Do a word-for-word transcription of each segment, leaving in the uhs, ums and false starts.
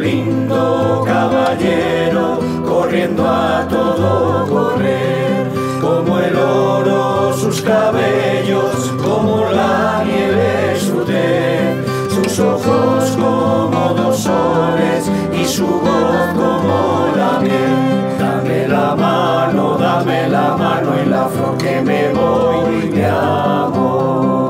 lindo caballero, corriendo a todo correr, como el oro sus cabellos, como la nieve su tez, sus ojos como dos soles y su voz como la miel. Dame la mano, dame la mano y la flor que me voy de amor.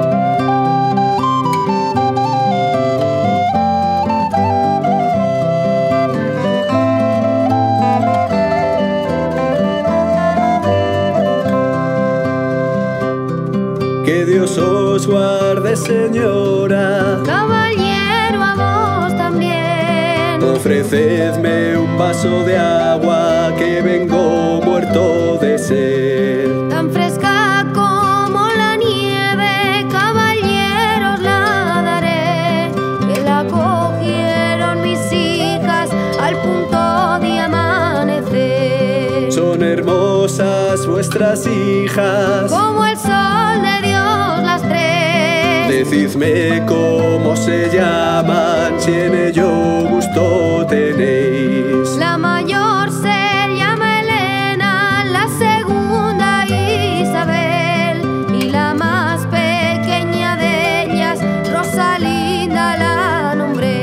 Que Dios os guarde, señora. Caballero, a vos también. Ofrecedme un vaso de agua, que vengo muerto de sed. Tan fresca como la nieve, caballeros la daré, que la cogieron mis hijas al punto de amanecer. Son hermosas vuestras hijas, Como el sol de Dios las tres. decidme cómo se llaman, si en ello gusto tenéis. La mayor se llama Elena, la segunda Isabel, y la más pequeña de ellas, Rosalinda la nombré.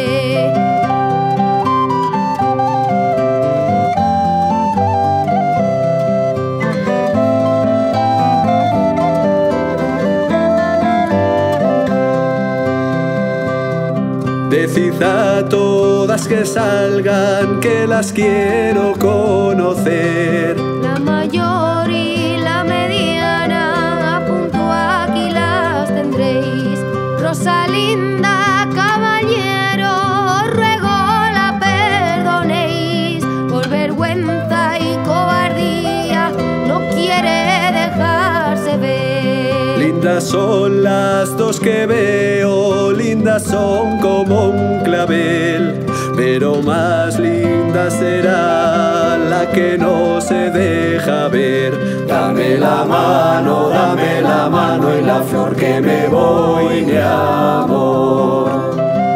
Decid a todas que salgan, que las quiero conocer. La mayor y la mediana, a punto aquí las tendréis. Rosalinda, caballero, os ruego la perdonéis. Por vergüenza y cobardía no quiere dejarse ver. Lindas son las dos que veo, lindas son como un clavel, pero más linda será la que no se deja ver. Dame la mano, dame la mano y la flor que me voy de amor.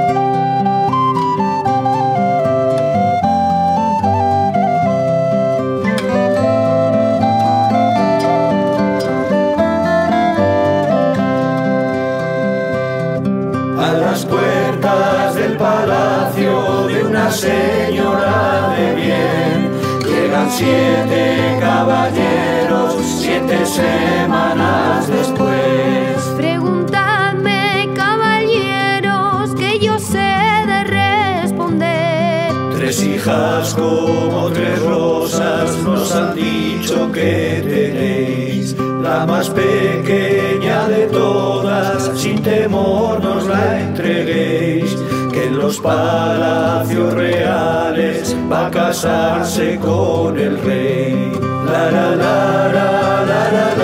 A las puertas del palacio de una señora de bien llegan siete caballeros, siete semanas después. Preguntadme, caballeros, que yo sé de responder. Tres hijas como tres rosas nos han dicho que tenéis. La más pequeña de todas, sin temor nos la entreguéis, que en los palacios reales va a casarse con el rey. La la la la la la la.